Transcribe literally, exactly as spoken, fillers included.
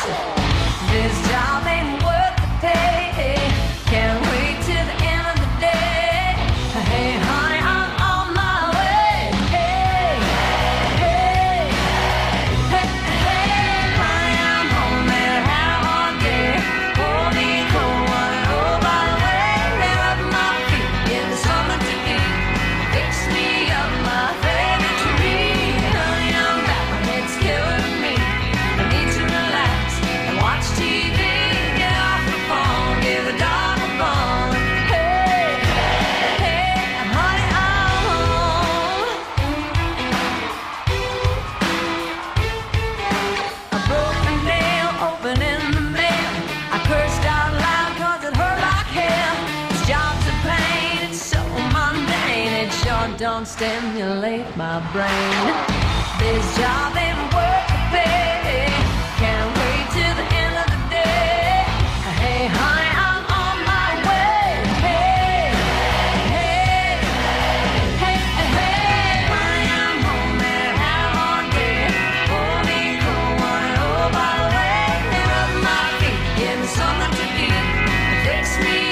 This job ain't worth the pay. Can't wait till the end of the day. Hey, honey, I'm on my way. Hey, hey, hey, hey, honey, I'm home. Made a hard day. Hold me cold water. Oh, by the way, they're up my feet. Give me something to eat. Fix me up my favorite treat. Honey, I'm back. My head's killing me. I need to relax and watch T V. Get off the phone. Give the dog a bone. Hey, hey, honey, I'm home. A broken nail open in the mail. I cursed out loud cause it hurt like hell. This job's a pain, it's so mundane. It sure don't stimulate my brain. This job ain't worth the pay. Can't wait till the end of the day. Hey, honey, I'm on my way. Hey, hey, hey, hey, honey, I'm home. Made a hard day. Hold me cold water. Oh, by the way, they're up my feet. Give me something to eat. Fix me